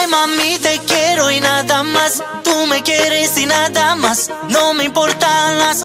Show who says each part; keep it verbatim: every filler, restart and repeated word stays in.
Speaker 1: Ay mami, te quiero y nada más. Tú me quieres y nada más. No me importan las